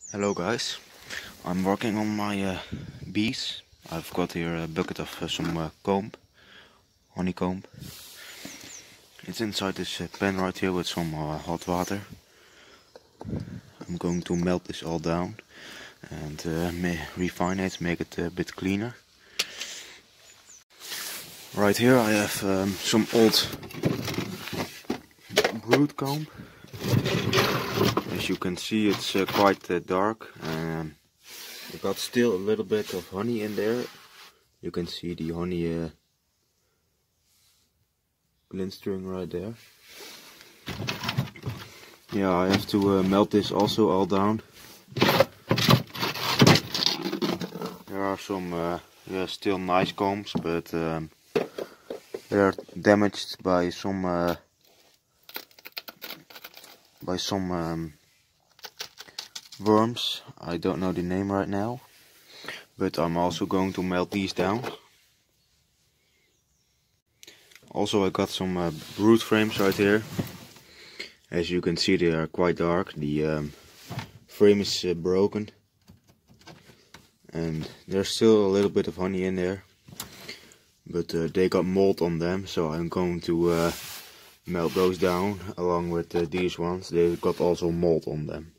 Hello guys, I'm working on my bees. I've got here a bucket of some comb, honeycomb. It's inside this pan right here with some hot water. I'm going to melt this all down and refine it, make it a bit cleaner. Right here I have some old brood comb. As you can see, it's quite dark. I got still a little bit of honey in there. You can see the honey glinstering right there. Yeah, I have to melt this also all down. There are some still nice combs, but they are damaged by some worms. I don't know the name right now, but I'm also going to melt these down. Also, I got some brood frames right here. As you can see, they are quite dark. The frame is broken, and there's still a little bit of honey in there, but they got mold on them, so I'm going to melt those down along with these ones. They got also mold on them.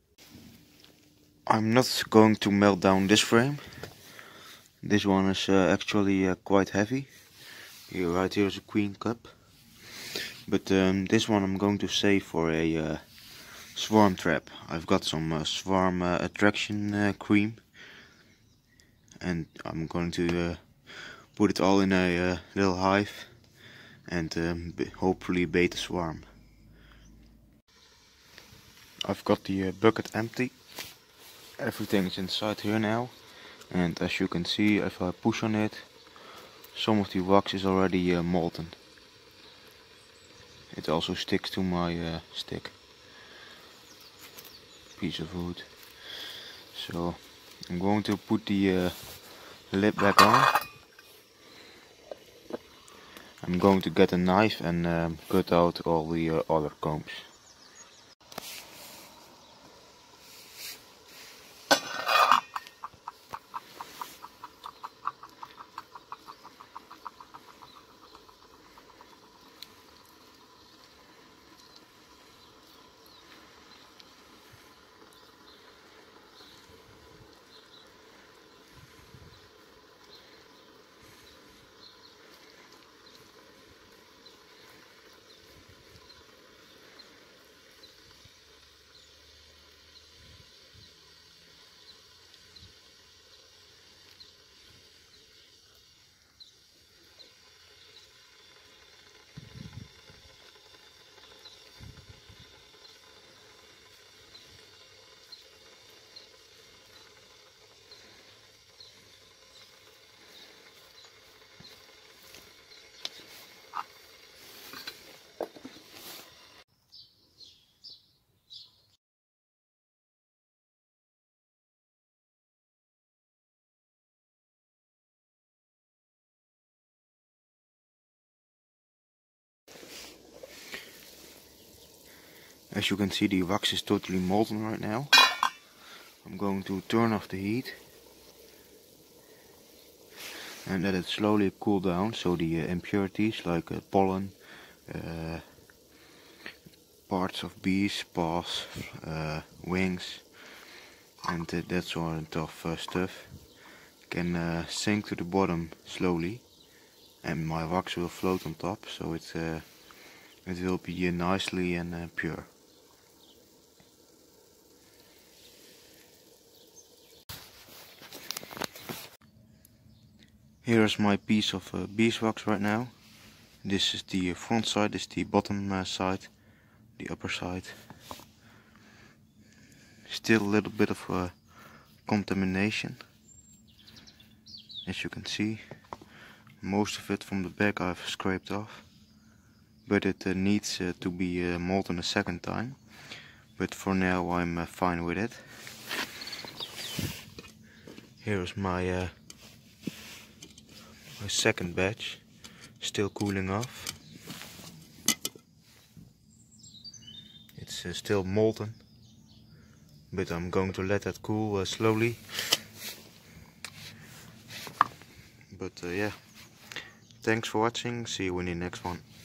I'm not going to melt down this frame. This one is actually quite heavy. Here, right here is a queen cup. But this one I'm going to save for a swarm trap. I've got some swarm attraction cream, and I'm going to put it all in a little hive and hopefully bait a swarm. I've got the bucket empty. Everything is inside here now, and as you can see, if I push on it, some of the wax is already molten. It also sticks to my stick, piece of wood. So I'm going to put the lid back on. I'm going to get a knife and cut out all the other combs. As you can see, the wax is totally molten right now. I'm going to turn off the heat and let it slowly cool down, so the impurities like pollen, parts of bees, paws, wings, and that sort of stuff can sink to the bottom slowly, and my wax will float on top, so it will be nicely and pure. Here is my piece of beeswax right now. This is the front side, this is the bottom side, the upper side. Still a little bit of contamination. As you can see, most of it from the back I've scraped off, but it needs to be molten a second time. But for now I'm fine with it. Here is my second batch, still cooling off. It's still molten, but I'm going to let that cool slowly. But yeah, thanks for watching, see you in the next one.